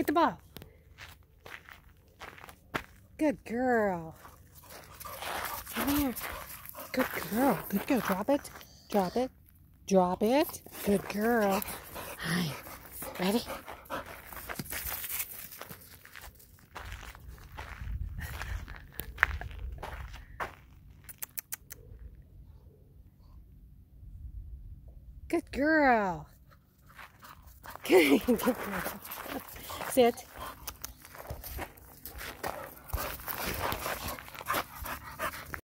Get the ball. Good girl. Come here. Good girl. Good girl. Drop it. Drop it. Drop it. Good girl. Hi. Ready? Good girl. Good girl. Sit.